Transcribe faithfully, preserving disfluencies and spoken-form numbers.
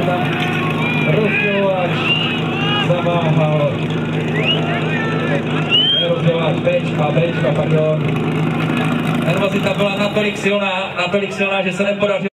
tam rozdělovač zaváhal. Rozdělovač Bčka, Bčka, pardon. Nervozita byla natolik silná, natolik silná, že se nepodařilo